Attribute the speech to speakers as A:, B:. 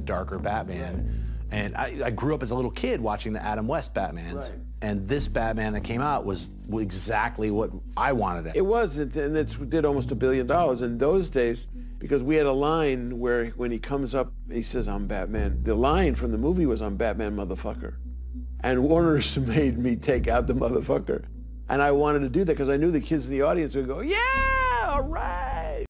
A: darker Batman. And I grew up as a little kid watching the Adam West Batmans.
B: Right.
A: And this Batman that came out was exactly what I wanted it.
B: It was, and it did almost $1 billion in those days, because we had a line where when he comes up, he says, "I'm Batman." The line from the movie was, "I'm Batman, motherfucker." And Warner's made me take out the motherfucker. And I wanted to do that because I knew the kids in the audience would go, "Yeah, all right."